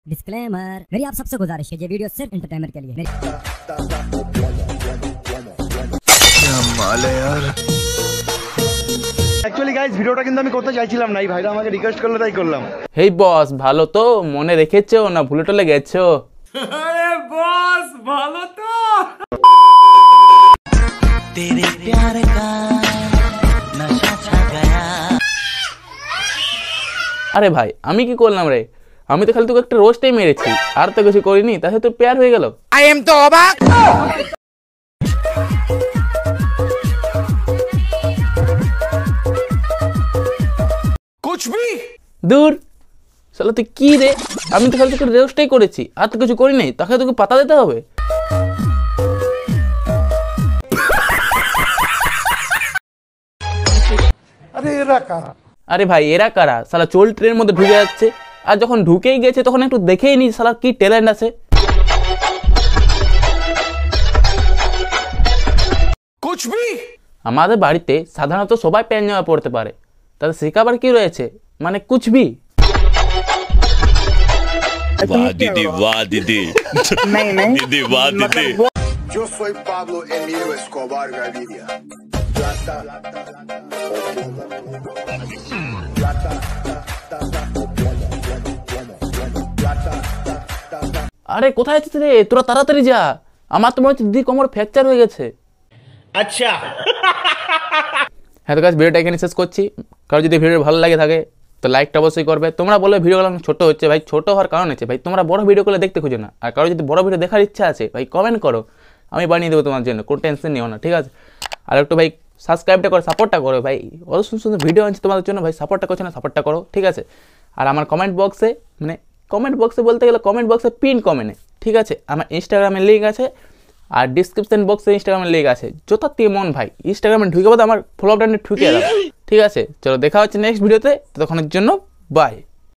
Disclaimer, मेरी आप सबसे गुजारिश है, ये वीडियो सिर्फ एंटरटेनमेंट के लिए है। অ্যাকচুয়ালি গাইস ভিডিওটা কিন্তু আমি করতে চাইছিলাম না, এই ভাইরা আমাকে রিকোয়েস্ট করলো তাই করলাম। হেই বস, ভালো তো? মনে রেখেছো না ভুলে টলে গেছো? अरे बॉस ভালো তো? तेरे प्यार का नशा छा गया। আরে ভাই, আমি কি করলাম রে? আমি তো খালি তোকে একটা রোস্টই মেরেছি, আর তো কিছু করিনি, তাহলে তোর প্যার হয়ে গেল। आई एम तो অবাক। कुछ भी দূর শালা, তুই কি রে? আমি তো খালি তোকে রোস্টই করেছি, আর তো কিছু করি নাই, তাকে তোকে পাতা দিতে হবে। আরে ভাই, এরা কারা? শালা চোল ট্রেনের মধ্যে ঢুকে যাচ্ছে, আর যখন ঢুকেই গেছে তখন একটু দেখেই নি শালা কি ট্যালেন্ট আছে। कुछ भी আমাদের বাড়িতে সাধারণত সবাই প্যান্ট জামা পরতে পারে, তাতে শেখাবার কি রয়েছে? মানে কুছবি। वाह दीदी, वाह दीदी, दीदी वाह दीदी। Yo soy Pablo Emilio Escobar Gaviria. Plata. আরে কোথায় আছিস রে? তোরা তাড়াতাড়ি যা, আমার তো মনে হচ্ছে দিদি কোমর ফ্র্যাকচার হয়ে গেছে। अच्छा হ্যাঁ তো গাইস, ভিডিওটা এখানে শেষ করছি। কারো যদি ভিডিও ভালো লাগে থাকে তো লাইকটা অবশ্যই করবে। তোমরা বলে ভিডিওগুলো ছোটো হচ্ছে, ভাই ছোট হওয়ার কারণ আছে ভাই, তোমরা বড় ভিডিওগুলো দেখতে খুঁজো না। আর কারো যদি বড় ভিডিও দেখার ইচ্ছা আছে ভাই কমেন্ট করো, আমি বানিয়ে দেবো তোমার জন্য, কোনো টেনশন নিও না, ঠিক আছে? আর একটু ভাই সাবস্ক্রাইবটা করো, সাপোর্টটা করো ভাই, অত সুন্দর সুন্দর ভিডিও আনছি তোমাদের জন্য ভাই, সাপোর্টটা করছো না, সাপোর্টটা করো, ঠিক আছে? আর আমার কমেন্ট বক্সে, মানে কমেন্ট বক্সে বলতে গেলে কমেন্ট বক্সে পিন কমেন্টে, ঠিক আছে? আমার ইনস্টাগ্রামের লিঙ্ক আছে, আর ডিসক্রিপশন বক্সে ইনস্টাগ্রামের লিঙ্ক আছে। যথা দিয়ে মন ভাই ইনস্টাগ্রামে ঢুকে বলতে আমার ফলো বাটনে ঢুকে যাবে, ঠিক আছে? চলো দেখা হচ্ছে নেক্সট ভিডিওতে, ততক্ষণের জন্য বাই।